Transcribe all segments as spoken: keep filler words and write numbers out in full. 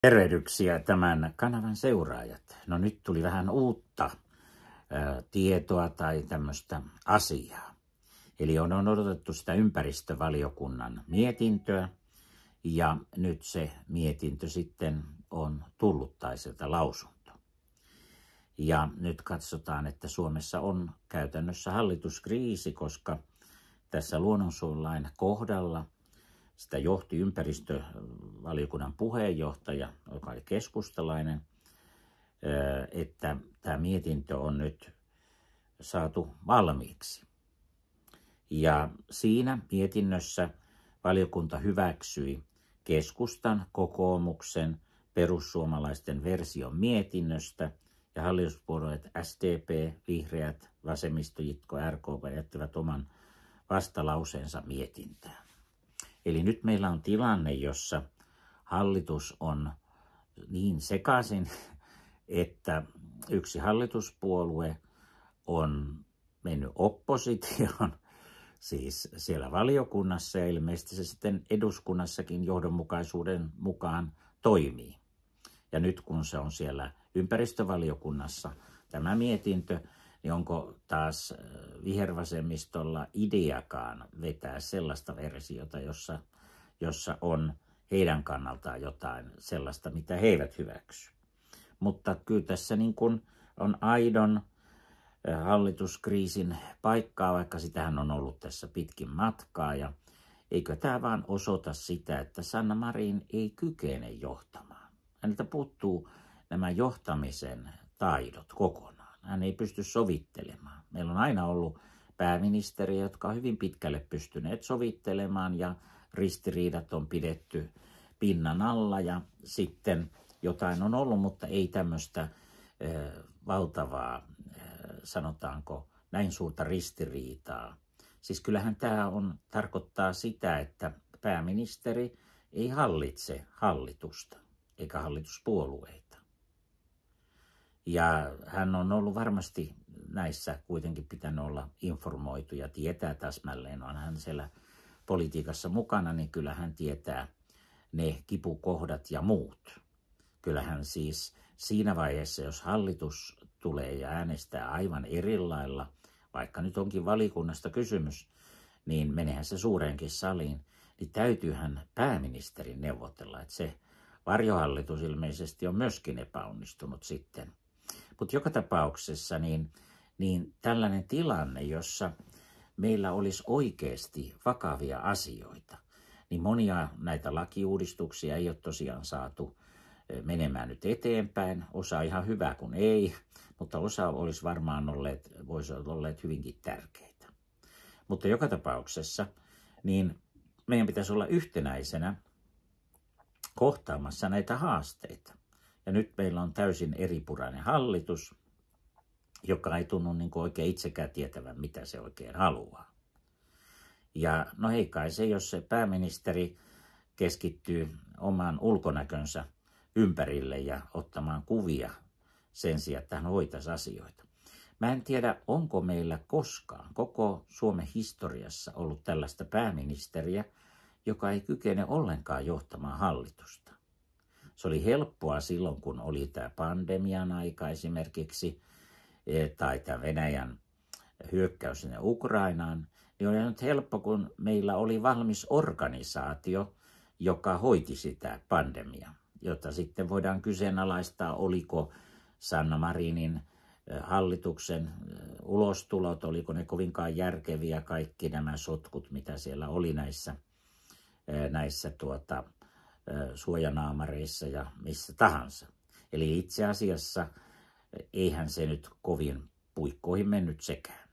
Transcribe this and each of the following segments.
Tervehdyksiä tämän kanavan seuraajat. No nyt tuli vähän uutta ää, tietoa tai tämmöistä asiaa. Eli on, on odotettu sitä ympäristövaliokunnan mietintöä ja nyt se mietintö sitten on tullut tai sieltä lausunto. Ja nyt katsotaan, että Suomessa on käytännössä hallituskriisi, koska tässä luonnonsuojelulain kohdalla sitä johti ympäristövaliokunnan puheenjohtaja, joka oli keskustalainen, että tämä mietintö on nyt saatu valmiiksi. Ja siinä mietinnössä valiokunta hyväksyi keskustan, kokoomuksen, perussuomalaisten version mietinnöstä ja hallituspuolueet S D P, Vihreät, Vasemmistoliitto, R K P jättivät oman vastalauseensa mietintään. Eli nyt meillä on tilanne, jossa hallitus on niin sekaisin, että yksi hallituspuolue on mennyt oppositioon, siis siellä valiokunnassa ja ilmeisesti se sitten eduskunnassakin johdonmukaisuuden mukaan toimii. Ja nyt kun se on siellä ympäristövaliokunnassa tämä mietintö, niin onko taas vihervasemmistolla ideakaan vetää sellaista versiota, jossa, jossa on heidän kannaltaan jotain sellaista, mitä he eivät hyväksy. Mutta kyllä tässä niin kuin on aidon hallituskriisin paikkaa, vaikka sitähän on ollut tässä pitkin matkaa. Ja eikö tämä vaan osoita sitä, että Sanna Marin ei kykene johtamaan. Häneltä puuttuu nämä johtamisen taidot kokonaan. Hän ei pysty sovittelemaan. Meillä on aina ollut pääministeriä, jotka on hyvin pitkälle pystyneet sovittelemaan ja ristiriidat on pidetty pinnan alla ja sitten jotain on ollut, mutta ei tämmöistä äh, valtavaa, äh, sanotaanko, näin suurta ristiriitaa. Siis kyllähän tämä on, tarkoittaa sitä, että pääministeri ei hallitse hallitusta eikä hallituspuolueita. Ja hän on ollut varmasti näissä kuitenkin pitänyt olla informoitu ja tietää täsmälleen, on hän siellä politiikassa mukana, niin kyllä hän tietää ne kipukohdat ja muut. Kyllähän siis siinä vaiheessa, jos hallitus tulee ja äänestää aivan eri lailla, vaikka nyt onkin valikunnasta kysymys, niin menehän se suureenkin saliin, niin täytyyhän pääministerin neuvotella, että se varjohallitus ilmeisesti on myöskin epäonnistunut sitten. Mutta joka tapauksessa niin, niin tällainen tilanne, jossa meillä olisi oikeasti vakavia asioita, niin monia näitä lakiuudistuksia ei ole tosiaan saatu menemään nyt eteenpäin. Osa ihan hyvä kuin ei, mutta osa olisi varmaan olleet, voisi olla olleet hyvinkin tärkeitä. Mutta joka tapauksessa niin meidän pitäisi olla yhtenäisenä kohtaamassa näitä haasteita. Ja nyt meillä on täysin eripurainen hallitus, joka ei tunnu niin kuin oikein itsekään tietävän, mitä se oikein haluaa. Ja no ei kai se, jos se pääministeri keskittyy oman ulkonäkönsä ympärille ja ottamaan kuvia sen sijaan, että hän hoitaisi asioita. Mä en tiedä, onko meillä koskaan koko Suomen historiassa ollut tällaista pääministeriä, joka ei kykene ollenkaan johtamaan hallitusta. Se oli helppoa silloin, kun oli tämä pandemian aika esimerkiksi, tai tämä Venäjän hyökkäys sinne Ukrainaan. Niin oli nyt helppo, kun meillä oli valmis organisaatio, joka hoiti sitä pandemiaa, jota sitten voidaan kyseenalaistaa, oliko Sanna Marinin hallituksen ulostulot, oliko ne kovinkaan järkeviä, kaikki nämä sotkut, mitä siellä oli näissä, näissä tuota, suojanaamareissa ja missä tahansa. Eli itse asiassa eihän se nyt kovin puikkoihin mennyt sekään.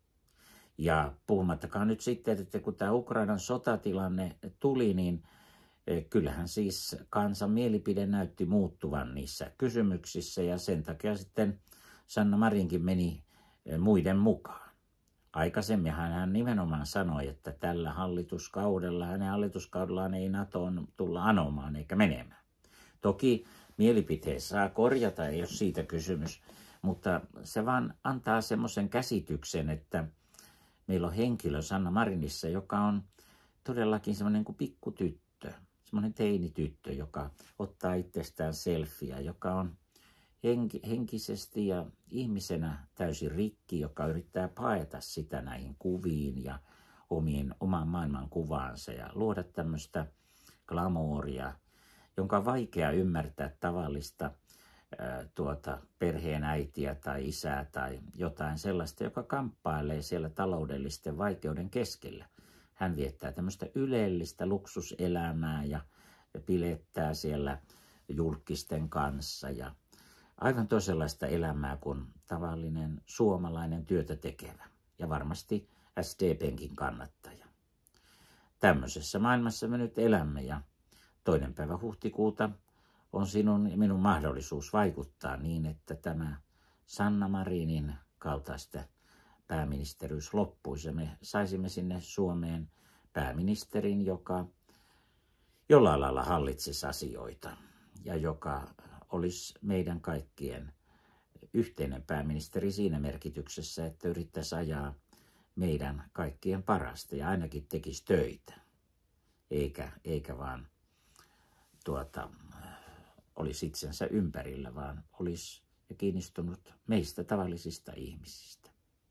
Ja puhumattakaan nyt sitten, että kun tämä Ukrainan sotatilanne tuli, niin kyllähän siis kansan mielipide näytti muuttuvan niissä kysymyksissä ja sen takia sitten Sanna Marinkin meni muiden mukaan. Aikaisemminhan hän nimenomaan sanoi, että tällä hallituskaudella, hänen hallituskaudellaan ei NATOon tulla anomaan eikä menemään. Toki mielipiteen saa korjata, ei ole siitä kysymys, mutta se vaan antaa semmoisen käsityksen, että meillä on henkilö Sanna Marinissa, joka on todellakin semmoinen kuin pikkutyttö. semmoinen teinityttö, joka ottaa itsestään selfieä, joka on henki, henkisesti ja ihmisenä täysin rikki, joka yrittää paeta sitä näihin kuviin ja omiin, omaan maailmankuvaansa ja luoda tämmöistä glamouria, jonka on vaikea ymmärtää tavallista ää, tuota, perheen äitiä tai isää tai jotain sellaista, joka kamppailee siellä taloudellisten vaikeuden keskellä. Hän viettää tämmöistä ylellistä luksuselämää ja pilettää siellä julkisten kanssa ja aivan toisenlaista elämää kuin tavallinen suomalainen työtä tekevä ja varmasti S D P:nkin kannattaja. Tämmöisessä maailmassa me nyt elämme ja toinen päivä huhtikuuta on sinun ja minun mahdollisuus vaikuttaa niin, että tämä Sanna Marinin kaltaista pääministeriys loppuisi ja me saisimme sinne Suomeen pääministerin, joka jollain lailla hallitsisi asioita ja joka olisi meidän kaikkien yhteinen pääministeri siinä merkityksessä, että yrittäisi ajaa meidän kaikkien parasta ja ainakin tekisi töitä, eikä, eikä vaan tuota, olisi itsensä ympärillä, vaan olisi kiinnostunut meistä tavallisista ihmisistä.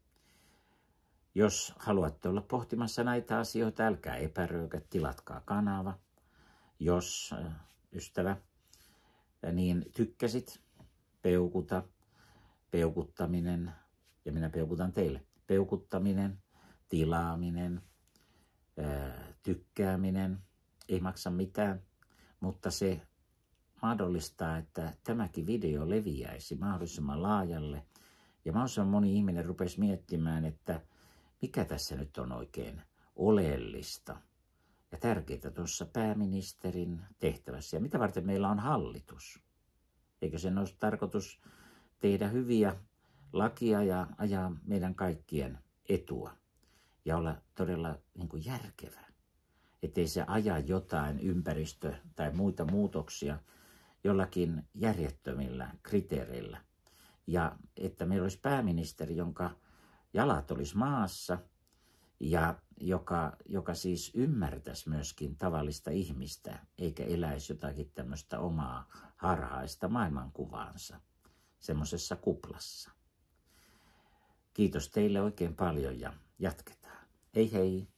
Jos haluatte olla pohtimassa näitä asioita, älkää epäröikö, tilatkaa kanava. Jos ystävä, niin tykkäsit, peukuta, peukuttaminen, ja minä peukutan teille, peukuttaminen, tilaaminen, tykkääminen, ei maksa mitään, mutta se mahdollistaa, että tämäkin video leviäisi mahdollisimman laajalle, ja mahdollisimman moni ihminen rupesi miettimään, että mikä tässä nyt on oikein oleellista ja tärkeää tuossa pääministerin tehtävässä. Ja mitä varten meillä on hallitus? Eikö sen ole tarkoitus tehdä hyviä lakia ja ajaa meidän kaikkien etua ja olla todella niin kuin järkevä, ettei se aja jotain ympäristö- tai muita muutoksia jollakin järjettömillä kriteereillä. Ja että meillä olisi pääministeri, jonka jalat olisi maassa ja joka, joka siis ymmärtäisi myöskin tavallista ihmistä, eikä eläisi jotakin tämmöistä omaa harhaista maailmankuvaansa semmoisessa kuplassa. Kiitos teille oikein paljon ja jatketaan. Hei hei!